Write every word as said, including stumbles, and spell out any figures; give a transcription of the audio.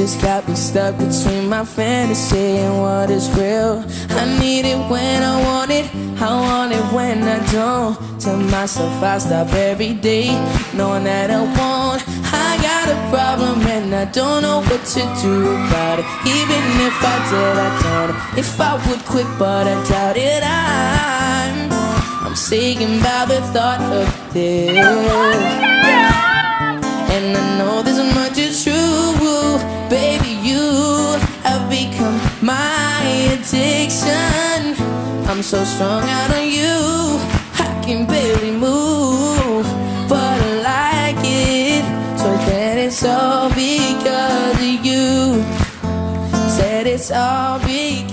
just got me stuck between my fantasy and what is real. I need it when I want it, I want it when I don't. Tell myself I stop every day, knowing that I won't. I got a problem and I don't know what to do about it. Even if I did, I doubt it. If I would quit, but I doubt it. I'm, I'm sinking by the thought of this, and I know this much is true. Baby, you have become my addiction. I'm so strung out on you, I can barely move, but I like it. So then it's all because of you. Said it's all because